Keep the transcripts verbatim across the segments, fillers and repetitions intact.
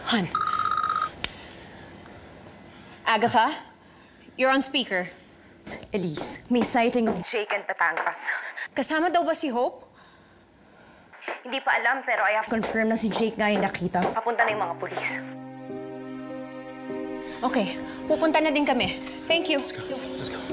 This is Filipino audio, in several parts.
Han. Agatha, you're on speaker. Elise, may sighting of Jake and Batangas. Kasama daw ba si Hope? Hindi pa alam, pero I have confirmed na si Jake nga yung nakita. Papunta na yung mga pulis. Okay, pupunta na din kami. Thank you. Let's go. Let's go.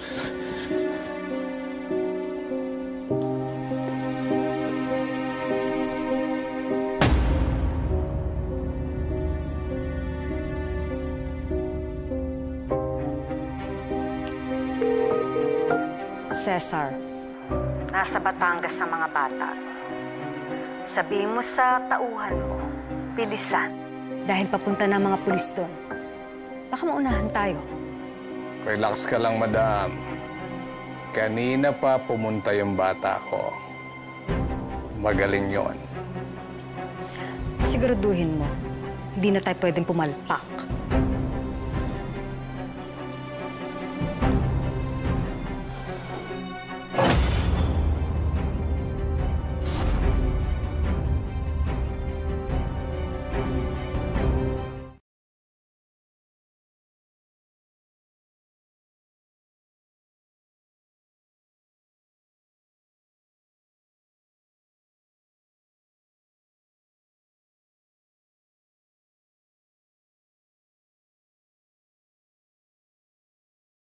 Cesar, nasa Batangas ang mga bata. Sabihin mo sa tauhan mo, bilisan. Dahil papunta na mga pulis doon. Baka maunahan tayo. Relax ka lang, madam. Kanina pa pumunta yung bata ko. Magaling yon. Siguraduhin mo, hindi na tayo pwedeng pumalpak.